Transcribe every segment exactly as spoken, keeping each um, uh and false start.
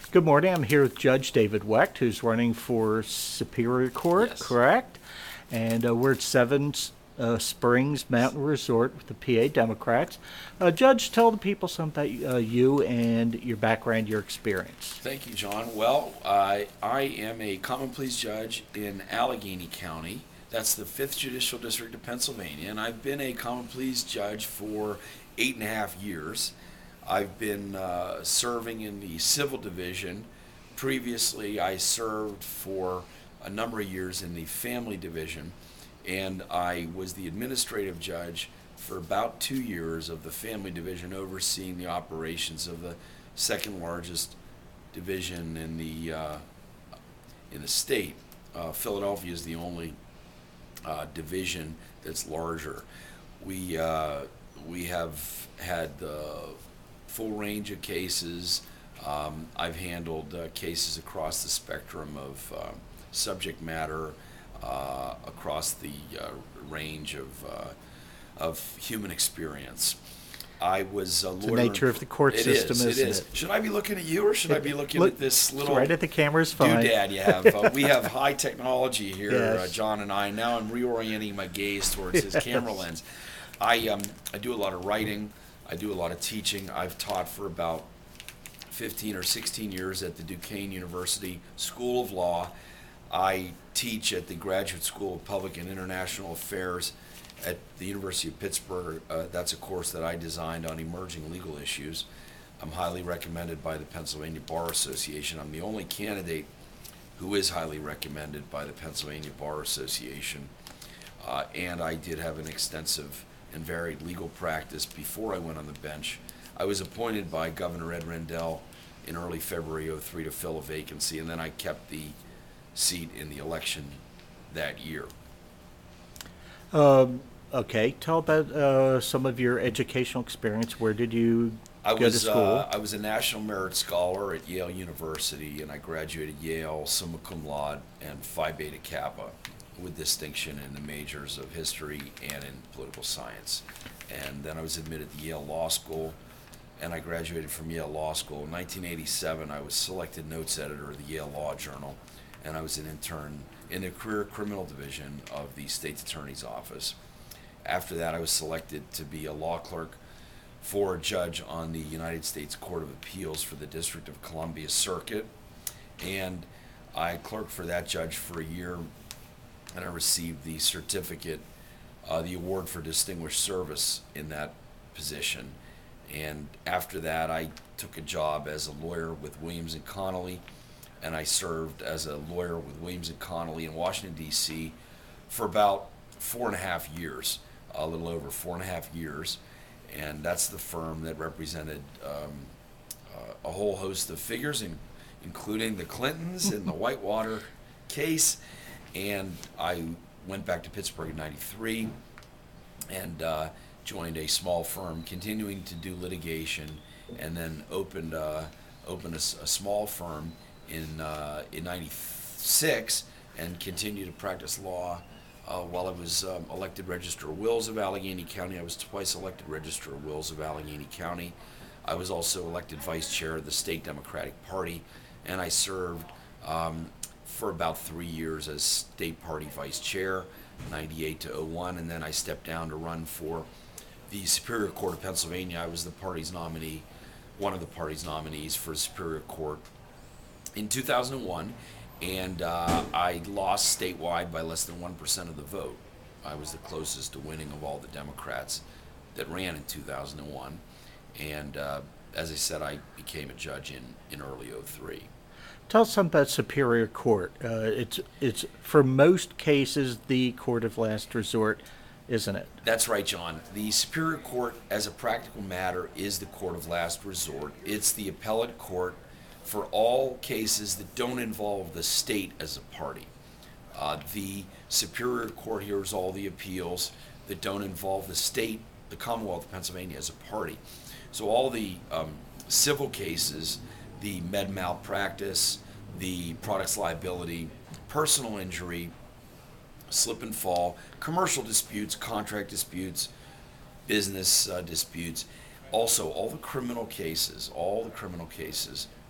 Good morning. I'm here with Judge David Wecht, who's running for Superior Court, Yes. correct? And uh, we're at Seven uh, Springs Mountain Resort with the P A Democrats. Uh, Judge, tell the people something about uh, you and your background, your experience. Thank you, John. Well, I I am a common pleas judge in Allegheny County. That's the fifth Judicial District of Pennsylvania, and I've been a common pleas judge for eight and a half years. I've been uh, serving in the civil division. Previously, I served for a number of years in the family division, and I was the administrative judge for about two years of the family division, overseeing the operations of the second largest division in the uh, in the state. Uh, Philadelphia is the only uh, division that's larger. We uh, we have had the full range of cases. Um, I've handled uh, cases across the spectrum of uh, subject matter, uh, across the uh, range of uh, of human experience. I was a lawyer. The nature of the court it system, is, isn't it is. it? Should I be looking at you, or should I be looking Look, at this little right at the camera's fine. doodad you have? Uh, we have high technology here, Yes. uh, John and I. Now I'm reorienting my gaze towards his Yes. camera lens. I um I do a lot of writing. I do a lot of teaching. I've taught for about fifteen or sixteen years at the Duquesne University School of Law. I teach at the Graduate School of Public and International Affairs at the University of Pittsburgh. Uh, that's a course that I designed on emerging legal issues. I'm highly recommended by the Pennsylvania Bar Association. I'm the only candidate who is highly recommended by the Pennsylvania Bar Association. Uh, and I did have an extensive and varied legal practice before I went on the bench. I was appointed by Governor Ed Rendell in early February oh three to fill a vacancy, and then I kept the seat in the election that year. Um, okay, tell about uh, some of your educational experience. Where did you I go was to school? Uh, I was a National Merit Scholar at Yale University, and I graduated Yale summa cum laude and Phi Beta Kappa with distinction in the majors of history and in political science. And then I was admitted to Yale Law School, and I graduated from Yale Law School. In nineteen eighty-seven, I was selected notes editor of the Yale Law Journal, and I was an intern in the career criminal division of the state's attorney's office. After that, I was selected to be a law clerk for a judge on the United States Court of Appeals for the District of Columbia Circuit, and I clerked for that judge for a year, and I received the certificate, uh, the award for distinguished service in that position. And after that, I took a job as a lawyer with Williams and Connolly, and I served as a lawyer with Williams and Connolly in Washington, D C for about four and a half years, a little over four and a half years. And that's the firm that represented um, uh, a whole host of figures, in, including the Clintons and the Whitewater case. And I went back to Pittsburgh in ninety-three and uh, joined a small firm, continuing to do litigation, and then opened uh, opened a, a small firm in uh, in ninety-six and continued to practice law uh, while I was um, elected Register of Wills of Allegheny County. I was twice elected Register of Wills of Allegheny County. I was also elected Vice Chair of the State Democratic Party, and I served um, for about three years as State Party Vice Chair, ninety-eight to oh one, and then I stepped down to run for the Superior Court of Pennsylvania. I was the party's nominee, one of the party's nominees for Superior Court in two thousand one, and uh, I lost statewide by less than one percent of the vote. I was the closest to winning of all the Democrats that ran in two thousand one, and uh, as I said, I became a judge in, in early oh three. Tell us something about Superior Court. Uh, it's it's for most cases the court of last resort, isn't it? That's right, John. The Superior Court, as a practical matter, is the court of last resort. It's the appellate court for all cases that don't involve the state as a party. Uh, the Superior Court hears all the appeals that don't involve the state, the Commonwealth of Pennsylvania, as a party. So all the um, civil cases, the med malpractice, the products liability, personal injury, slip and fall, commercial disputes, contract disputes, business uh, disputes, also all the criminal cases, all the criminal cases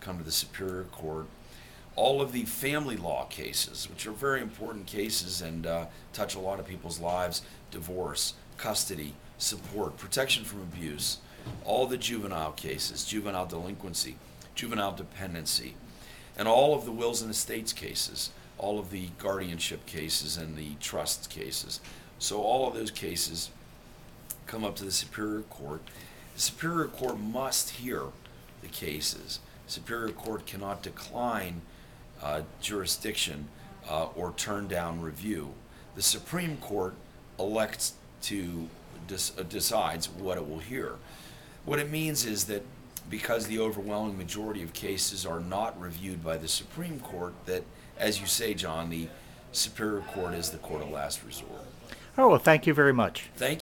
come to the Superior Court. All of the family law cases, which are very important cases and uh, touch a lot of people's lives, divorce, custody, support, protection from abuse, all the juvenile cases, juvenile delinquency, juvenile dependency, and all of the wills and estates cases, all of the guardianship cases and the trust cases. So all of those cases come up to the Superior Court. The Superior Court must hear the cases. Superior Court cannot decline uh, jurisdiction uh, or turn down review. The Supreme Court elects to dis- uh, decides what it will hear. What it means is that because the overwhelming majority of cases are not reviewed by the Supreme Court, that, as you say, John, the Superior Court is the court of last resort. Oh, well, thank you very much. Thank